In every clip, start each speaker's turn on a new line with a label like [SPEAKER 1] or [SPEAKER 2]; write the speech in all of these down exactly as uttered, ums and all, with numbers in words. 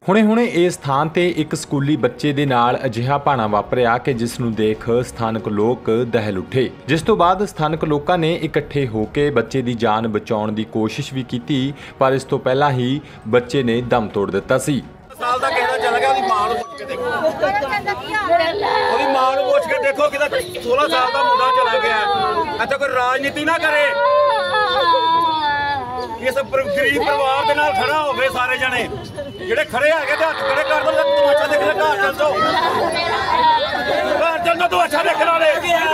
[SPEAKER 1] ਹੁਣੇ ਹੁਣੇ ਇਸ ਥਾਂ ਤੇ ਇੱਕ ਸਕੂਲੀ ਬੱਚੇ ਦੇ ਨਾਲ ਅਜਿਹਾ ਭਾਣਾ ਵਾਪਰਿਆ ਕਿ ਜਿਸ ਨੂੰ ਦੇਖ ਸਥਾਨਕ ਲੋਕ ਦਹਿਲ ਉੱਠੇ, ਜਿਸ ਤੋਂ ਬਾਅਦ ਸਥਾਨਕ ਲੋਕਾਂ ਨੇ ਇਕੱਠੇ ਹੋ ਕੇ ਬੱਚੇ ਦੀ ਜਾਨ ਬਚਾਉਣ ਦੀ ਕੋਸ਼ਿਸ਼ ਵੀ ਕੀਤੀ, ਪਰ ਇਸ ਤੋਂ ਪਹਿਲਾਂ ਹੀ ਬੱਚੇ ਨੇ ਦਮ ਤੋੜ ਦਿੱਤਾ ਸੀ।
[SPEAKER 2] ਸਾਲ ਦਾ ਕਿਹੜਾ ਚਲਾ ਗਿਆ, ਉਹਦੀ ਮਾਂ ਨੂੰ ਪੁੱਛ ਕੇ ਦੇਖੋ, ਉਹਦੀ ਮਾਂ ਨੂੰ ਪੁੱਛ ਕੇ ਦੇਖੋ ਕਿ ਸੋਲਾਂ ਸਾਲ ਦਾ ਮੁੰਡਾ ਚਲਾ ਗਿਆ। ਇੱਥੇ ਕੋਈ ਰਾਜਨੀਤੀ ਨਾ ਕਰੇ, ਇਸ ਗਰੀਬ ਪਰਿਵਾਰ ਦੇ ਨਾਲ ਖੜਾ ਹੋਵੇ। ਸਾਰੇ ਜਣੇ ਜਿਹੜੇ ਖੜੇ ਹੈਗੇ ਤੇ ਹੱਥ ਖੜੇ ਕਰ ਦੋ, ਤਮਾਸ਼ਾ ਦੇਖਣਾ ਘਰ ਚੱਲ ਜਾਓ, ਘਰ ਚੱਲ ਜਾਓ, ਤਮਾਸ਼ਾ ਦੇਖਣ ਵਾਲੇ।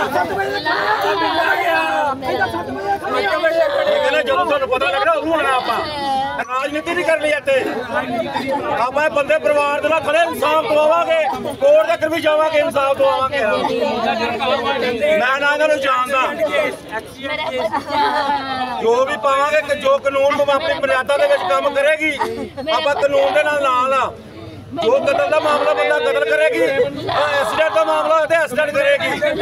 [SPEAKER 2] ਜਦੋਂ ਤੁਹਾਨੂੰ ਪਤਾ ਲੱਗਣਾ ਉਦੋਂ ਆਣਾ। ਆਪਾਂ ਰਾਜਨੀਤੀ ਨਹੀਂ ਕਰਨੀ ਇੱਥੇ, ਆਪਾਂ ਬੰਦੇ ਪਰਿਵਾਰ ਦੇ ਨਾਲ ਖੜੇ ਇਨਸਾਫ ਦਵਾਵਾਂਗੇ, ਕੋਰਟ ਤੱਕ ਵੀ ਜਾਵਾਂਗੇ, ਇਨਸਾਫ ਦਵਾਵਾਂਗੇ। ਮੈਂ ਨਾ ਇਹਨਾਂ ਨੂੰ ਜਾਣਦਾ, ਜੋ ਵੀ ਪਾਵਾਂਗੇ ਕਿ ਜੋ ਕਾਨੂੰਨ ਨੂੰ ਆਪਣੀ ਮਰਿਆਦਾ ਦੇ ਵਿੱਚ ਕੰਮ ਕਰੇਗੀ, ਆਪਾਂ ਕਾਨੂੰਨ ਦੇ ਨਾਲ ਨਾਲ ਆ। ਜੋ ਕਤਲ ਦਾ ਮਾਮਲਾ ਬੰਦਾ ਕਤਲ ਕਰੇਗੀ, ਐਕਸੀਡੈਂਟ ਦਾ ਮਾਮਲਾ ਹੋਵੇ ਤੇ ਐਕਸੀਡੈਂਟ ਕਰੇਗੀ।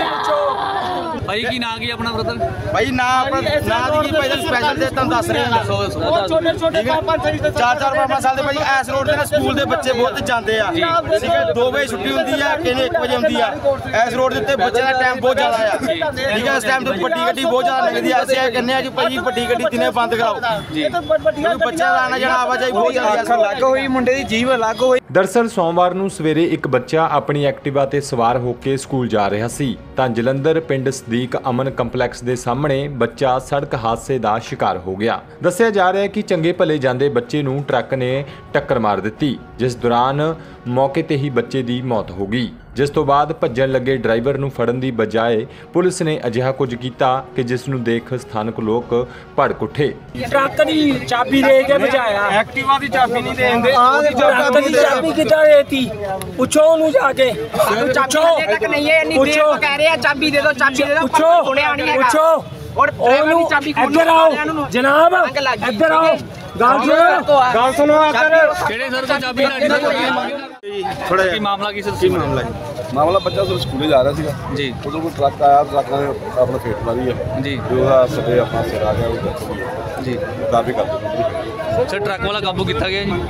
[SPEAKER 3] ਭਾਈ ਕੀ ਨਾਂ ਕੀ ਆਪਣਾ ਬ੍ਰਦਰ?
[SPEAKER 2] ਭਾਈ ਨਾਂ ਆਪਣਾ ਨਾਂ ਦੀ ਕੀ ਭਾਈ ਸਪੈਸ਼ਲ ਦੇ ਤੁਹਾਨੂੰ ਦੱਸ ਰਹੇ ਹਾਂ। ਛੋਟੇ ਛੋਟੇ ਚਾਰ ਚਾਰ ਪੰਜ ਸਾਲ ਦੇ ਭਾਈ ਇਸ ਰੋਡ ਤੇ ਨਾ ਸਕੂਲ ਦੇ ਬੱਚੇ ਬਹੁਤ ਜਾਂਦੇ ਆ। ਠੀਕ ਹੈ, ਦੋ ਵਜੇ ਛੁੱਟੀ ਹੁੰਦੀ ਆ, ਕਿਨੇ ਇੱਕ ਵਜੇ ਹੁੰਦੀ ਆ। ਇਸ ਰੋਡ ਦੇ ਉੱਤੇ ਬੱਚਿਆਂ ਦਾ ਟਾਈਮ ਬਹੁਤ ਜ਼ਿਆਦਾ ਆ। ਠੀਕ ਹੈ, ਇਸ ਟਾਈਮ ਤੇ ਵੱਡੀ ਗੱਡੀ ਬਹੁਤ ਜ਼ਿਆਦਾ ਲੱਗਦੀ ਆ। ਅਸੀਂ ਇਹ ਕਹਿੰਦੇ ਆ ਕਿ ਭਾਈ ਵੱਡੀ ਗੱਡੀ ਦਿਨੇ ਬੰਦ ਕਰਾਓ ਜੀ, ਕਿਉਂਕਿ ਬੱਚਿਆਂ ਦਾ ਆਣਾ ਜਾਣਾ ਆਵਾਜਾਈ ਬਹੁਤ ਜ਼ਿਆਦਾ ਅਲੱਗ ਹੋਈ, ਮੁੰਡੇ ਦੀ ਜੀਭ ਅਲੱਗ ਹੋਈ।
[SPEAKER 1] ਦਰਅਸਲ ਸੋਮਵਾਰ ਨੂੰ ਸਵੇਰੇ ਇੱਕ ਬੱਚਾ ਆਪਣੀ ਐਕਟਿਵਾ ਤੇ ਸਵਾਰ ਹੋ ਕੇ ਸਕੂਲ ਜਾ ਰਿਹਾ ਸੀ ਤਾਂ ਜਲੰਧਰ ਪਿੰਡ ਸਦੀਕ ਅਮਨ ਕੰਪਲੈਕਸ ਦੇ ਸਾਹਮਣੇ ਬੱਚਾ ਸੜਕ ਹਾਦਸੇ ਦਾ ਸ਼ਿਕਾਰ ਹੋ ਗਿਆ। ਦੱਸਿਆ ਜਾ ਰਿਹਾ ਹੈ ਕਿ ਚੰਗੇ ਭਲੇ ਜਾਂਦੇ ਬੱਚੇ ਨੂੰ ਟਰੱਕ ਨੇ ਟੱਕਰ ਮਾਰ ਦਿੱਤੀ, ਜਿਸ ਦੌਰਾਨ ਮੌਕੇ ਤੇ ਹੀ ਬੱਚੇ ਦੀ ਮੌਤ ਹੋ ਗਈ। ਜਿਸ ਤੋਂ ਬਾਅਦ ਭੱਜਣ ਲੱਗੇ ਡਰਾਈਵਰ ਨੂੰ ਫੜਨ ਦੀ ਬਜਾਏ ਪੁਲਿਸ ਨੇ ਅਜਿਹਾ ਕੁਝ ਕੀਤਾ ਕਿ ਜਿਸ ਨੂੰ ਦੇਖ ਸਥਾਨਕ ਲੋਕ ਭੜਕ ਉੱਠੇ।
[SPEAKER 4] ਟਰੱਕ ਦੀ ਚਾਬੀ ਦੇ ਕੇ ਭਜਾਇਆ,
[SPEAKER 2] ਐਕਟਿਵਾ ਦੀ ਚਾਬੀ ਨਹੀਂ ਦੇਂਦੇ।
[SPEAKER 4] ਟਰੱਕ ਦੀ ਚਾਬੀ ਕਿੱਦਾਂ ਦੇਤੀ? ਪੁੱਛੋ ਉਹਨੂੰ ਜਾ ਕੇ, ਪੁੱਛੋ
[SPEAKER 5] ਤੱਕ ਨਹੀਂ ਹੈ, ਇੰਨੀ ਦੇਰ ਤੋਂ ਕਹਿ ਰਹੇ ਆ ਚਾਬੀ ਦੇ ਦਿਓ, ਚਾਬੀ ਦੇ ਦਿਓ,
[SPEAKER 4] ਪੁੱਛੋ
[SPEAKER 5] ਸੁਣਿਆ ਨਹੀਂ ਹੈਗਾ।
[SPEAKER 4] ਪੁੱਛੋ ਉਹਨੂੰ, ਇੱਧਰ ਆਓ ਜਨਾਬ, ਇੱਧਰ ਆਓ, ਗੱਲ ਸੁਣੋ, ਗੱਲ ਸੁਣੋ।
[SPEAKER 3] ਕਿਹੜੇ ਸਰ ਤੋਂ ਚਾਬੀ ਲੈਣੀ?
[SPEAKER 2] ਥੋੜਾ
[SPEAKER 3] ਕੀ ਮਾਮਲਾ ਕੀ ਸਰ?
[SPEAKER 2] ਕੀ ਮਾਮਲਾ ਮਾਮਲਾ ਬੱਚਾ ਸਰ ਸਕੂਲੇ ਜਾ ਰਿਹਾ ਸੀਗਾ
[SPEAKER 3] ਜੀ,
[SPEAKER 2] ਉਦੋਂ ਕੋਈ ਟਰੱਕ ਆਇਆ, ਟਰੱਕ ਨੇ ਆਪਣਾ ਫੇਟ ਮਾਰੀ ਹੈ
[SPEAKER 3] ਜੀ,
[SPEAKER 2] ਉਹਦਾ ਸਦੇ ਆਪਣਾ ਸਿਰ ਆ ਗਿਆ, ਉਹ
[SPEAKER 3] ਜੀ
[SPEAKER 2] ਕਾਫੀ ਕਰ ਦਿੱਤੀ
[SPEAKER 3] ਸਰ। ਟਰੱਕ ਵਾਲਾ ਕਾਬੂ ਕੀਤਾ ਗਿਆ ਜੀ,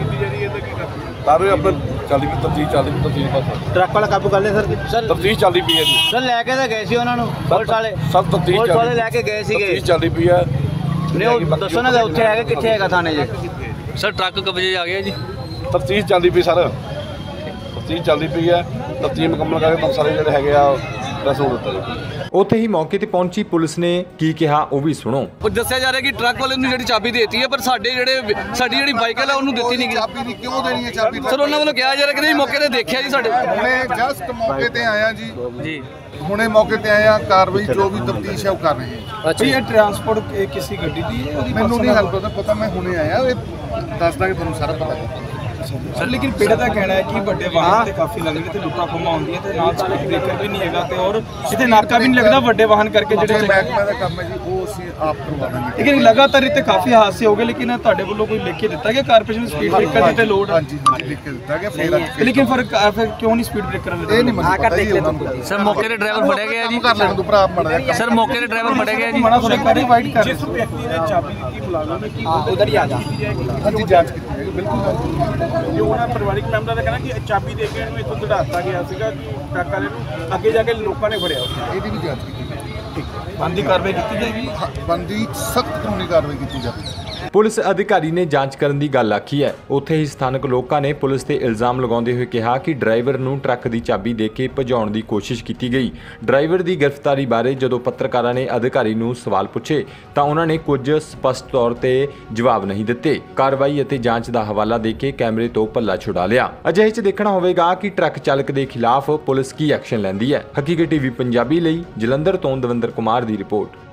[SPEAKER 2] ਤਾਰੇ ਆਪਣਾ ਚੱਲਦੀ ਪਈ ਤਫਤੀਸ਼ ਚੱਲਦੀ ਪਈ ਤਫਤੀਸ਼ ਬਸ
[SPEAKER 4] ਟਰੱਕ ਵਾਲਾ ਕਾਬੂ ਕਰ ਲਿਆ ਸਰ?
[SPEAKER 2] ਤਫਤੀਸ਼ ਚੱਲਦੀ ਪਈ ਹੈ ਜੀ
[SPEAKER 4] ਸਰ ਲੈ ਕੇ ਤਾਂ ਗਏ ਸੀ ਉਹਨਾਂ ਨੂੰ ਪੁਲਿਸ ਵਾਲੇ,
[SPEAKER 2] ਸਭ ਤਫਤੀਸ਼
[SPEAKER 4] ਪੁਲਿਸ ਵਾਲੇ ਲੈ ਕੇ ਗਏ ਸੀਗੇ।
[SPEAKER 2] ਤਫਤੀਸ਼ ਚੱਲਦੀ ਪਈ ਹੈ।
[SPEAKER 4] ਨਹੀਂ ਉਹ ਦੱਸੋ ਨਾ ਉੱਥੇ ਹੈਗਾ, ਕਿੱਥੇ ਹੈਗਾ ਥਾਣੇ 'ਚ?
[SPEAKER 3] ਸਰ ਟਰੱਕ ਕਬਜ਼ੇ ਆ ਗਿਆ ਜੀ,
[SPEAKER 2] ਤਫਤੀਸ਼ ਚੱਲਦੀ ਪਈ ਸਰ, ਤਫਤੀਸ਼ ਚੱਲਦੀ ਪਈ ਹੈ। ਤਫਤੀਸ਼ ਮੁਕੰਮਲ ਕਰਕੇ ਤੁਹਾਨੂੰ ਸਾਰੇ ਜਿਹੜੇ ਹੈਗੇ ਆ ਦੱਸ ਦਿੱਤਾ ਜੀ।
[SPEAKER 1] ਉੱਥੇ ਹੀ ਮੌਕੇ ਤੇ ਪਹੁੰਚੀ ਪੁਲਿਸ ਨੇ ਕੀ ਕਿਹਾ ਉਹ ਵੀ ਸੁਣੋ।
[SPEAKER 3] ਉਹ ਦੱਸਿਆ ਜਾ ਰਿਹਾ ਕਿ ਟਰੱਕ ਵਾਲੇ ਨੂੰ ਜਿਹੜੀ ਚਾਬੀ ਦੇਤੀ ਹੈ, ਪਰ ਸਾਡੇ ਜਿਹੜੇ ਸਾਡੀ ਜਿਹੜੀ ਬਾਈਕਲ ਹੈ ਉਹਨੂੰ ਦਿੱਤੀ ਨਹੀਂ ਗਈ।
[SPEAKER 6] ਚਾਬੀ ਨਹੀਂ ਕਿਉਂ ਦੇਣੀ ਹੈ ਚਾਬੀ?
[SPEAKER 3] ਸਰ ਉਹਨਾਂ ਵੱਲੋਂ ਕਿਹਾ ਜਾ ਰਿਹਾ ਕਿ ਮੌਕੇ ਤੇ ਦੇਖਿਆ ਜੀ ਸਾਡੇ।
[SPEAKER 6] ਹੁਣੇ ਜਸਟ ਮੌਕੇ ਤੇ ਆਇਆ ਜੀ
[SPEAKER 3] ਜੀ,
[SPEAKER 6] ਹੁਣੇ ਮੌਕੇ ਤੇ ਆਇਆ, ਕਾਰਵਾਈ ਜੋ ਵੀ ਤਫਤੀਸ਼ ਹੈ ਉਹ ਕਰ ਰਹੇ ਹਾਂ।
[SPEAKER 3] ਅੱਛਾ,
[SPEAKER 4] ਇਹ ਟਰਾਂਸਪੋਰਟ ਕਿਸੇ ਗੱਡੀ ਦੀ ਹੈ?
[SPEAKER 6] ਮੈਨੂੰ ਨਹੀਂ ਹੱਲ ਪਤਾ ਪਤਾ ਮੈਂ ਹੁਣੇ ਆਇਆ, ਇਹ ਦੱਸ ਦਾਂਗੇ ਤੁਹਾਨੂੰ ਸਾਰਾ ਪਤਾ।
[SPEAKER 4] ਸਰ ਲੇਕਿਨ ਪਿੰਡ ਦਾ ਕਹਿਣਾ ਹੈ ਕਿ ਵੱਡੇ ਵਾਹਨ ਤੇ ਕਾਫੀ ਲੱਗਦੇ ਤੇ ਲੁੱਟਾਂ ਖੋਹਾਂ ਹੁੰਦੀਆਂ ਤੇ ਨਾਲ ਸਪੀਡ ਬ੍ਰੇਕਰ ਵੀ ਨਹੀਂ ਹੈਗਾ ਤੇ ਔਰ ਇੱਥੇ ਨਾਕਾ ਵੀ ਨਹੀਂ ਲੱਗਦਾ ਵੱਡੇ ਵਾਹਨ ਕਰਕੇ ਜਿਹੜੇ
[SPEAKER 6] ਮਹਿਕਮੇ ਦਾ ਕੰਮ ਹੈ ਜੀ, ਉਹ ਅਸੀਂ ਆਪ ਕਰਵਾ ਦਾਂਗੇ।
[SPEAKER 4] ਲੇਕਿਨ ਲਗਾਤਾਰ ਇੱਥੇ ਕਾਫੀ ਹਾਦਸੇ ਹੋ ਗਏ, ਲੇਕਿਨ ਤੁਹਾਡੇ ਵੱਲੋਂ ਕੋਈ ਲਿਖ ਕੇ ਦਿੱਤਾ ਗਿਆ ਕਾਰਪੋਰੇਸ਼ਨ ਸਪੀਡ ਬ੍ਰੇਕਰ ਦੀ ਤੇ ਲੋਡ?
[SPEAKER 6] ਹਾਂਜੀ ਲਿਖ ਕੇ ਦਿੱਤਾ ਗਿਆ, ਫਿਰ ਅੱਜ
[SPEAKER 4] ਲੇਕਿਨ ਫਿਰ ਫਿਰ ਕਿਉਂ ਨਹੀਂ ਸਪੀਡ ਬ੍ਰੇਕਰ
[SPEAKER 6] ਇਹ ਨਹੀਂ ਮੈਨੂੰ ਪਤਾ ਜੀ ਉਹਨਾਂ ਨੂੰ।
[SPEAKER 3] ਸਰ ਮੌਕੇ ਤੇ ਡਰਾਈਵਰ ਫੜਿਆ ਗਿਆ ਜੀ?
[SPEAKER 6] ਕਰ ਲੈਣ ਤੋਂ ਭਰਾ ਮੜਾ
[SPEAKER 3] ਸਰ ਮੌਕੇ ਤੇ ਡਰਾਈਵਰ ਫੜਿਆ ਗਿਆ ਜੀ?
[SPEAKER 4] ਮਨਾ ਥੋੜਾ ਕਰੀ ਵਾਈਟ ਕਰ ਜਿਸ ਵਿਅਕਤੀ ਨੇ ਚਾਬੀ ਦਿੱਤੀ ਮੁਲਾਜ਼ਮ ਨੇ ਕੀ ਉਧਰ ਹੀ ਆ ਜਾ।
[SPEAKER 6] ਹਾਂਜੀ ਜਾਂਚ ਕੀਤੀ ਜਾਏਗੀ, ਬਿਲਕੁਲ।
[SPEAKER 7] ਜੋ ਉਹਨਾਂ ਪਰਿਵਾਰਿਕ ਮੈਂਬਰਾਂ ਦਾ ਕਹਿਣਾ ਕਿ ਚਾਬੀ ਦੇ ਕੇ ਇਹਨੂੰ ਇੱਥੋਂ ਦੜਾਤਾ ਗਿਆ ਸੀਗਾ ਕਿ ਟਰੱਕ ਵਾਲੇ ਨੂੰ, ਅੱਗੇ ਜਾ ਕੇ ਲੋਕਾਂ ਨੇ ਫੜਿਆ।
[SPEAKER 6] ਇਹਦੀ ਵੀ ਜਾਂਚ ਕੀਤੀ ਜਾਏਗੀ,
[SPEAKER 4] ਬੰਦੀ ਕਾਰਵਾਈ ਕੀਤੀ ਜਾਏਗੀ,
[SPEAKER 6] ਬੰਦੀ ਸਖਤ ਕਾਨੂੰਨੀ ਕਾਰਵਾਈ ਕੀਤੀ ਜਾਵੇਗੀ।
[SPEAKER 1] ਪੁਲਿਸ ਅਧਿਕਾਰੀ ਨੇ ਜਾਂਚ ਕਰਨ ਦੀ ਗੱਲ ਆਖੀ ਹੈ। ਉੱਥੇ ਹੀ ਸਥਾਨਕ ਲੋਕਾਂ ਨੇ ਪੁਲਿਸ ਤੇ ਇਲਜ਼ਾਮ ਲਗਾਉਂਦੇ ਹੋਏ ਕਿਹਾ ਕਿ ਡਰਾਈਵਰ ਨੂੰ ਟਰੱਕ ਦੀ ਚਾਬੀ ਦੇ ਕੇ ਭਜਾਉਣ ਦੀ ਕੋਸ਼ਿਸ਼ ਕੀਤੀ ਗਈ। ਡਰਾਈਵਰ ਦੀ ਗ੍ਰਿਫਤਾਰੀ ਬਾਰੇ ਜਦੋਂ ਪੱਤਰਕਾਰਾਂ ਨੇ ਅਧਿਕਾਰੀ ਨੂੰ ਸਵਾਲ ਪੁੱਛੇ ਤਾਂ ਉਹਨਾਂ ਨੇ ਕੁਝ ਸਪਸ਼ਟ ਤੌਰ ਤੇ ਜਵਾਬ ਨਹੀਂ ਦਿੱਤੇ। ਕਾਰਵਾਈ ਅਤੇ ਜਾਂਚ ਦਾ ਹਵਾਲਾ ਦੇ ਕੇ ਕੈਮਰੇ ਤੋਂ ਪੱਲਾ ਛੁਡਾ ਲਿਆ। ਅਜਿਹੇ 'ਚ ਦੇਖਣਾ ਹੋਵੇਗਾ ਕਿ ਟਰੱਕ ਚਾਲਕ ਦੇ ਖਿਲਾਫ ਪੁਲਿਸ ਕੀ ਐਕਸ਼ਨ ਲੈਂਦੀ ਹੈ। ਹਕੀਕਤ ਟੀਵੀ ਪੰਜਾਬੀ ਲਈ ਜਲੰਧਰ ਤੋਂ ਦਵਿੰਦਰ ਕੁਮਾਰ ਦੀ ਰਿਪੋਰਟ।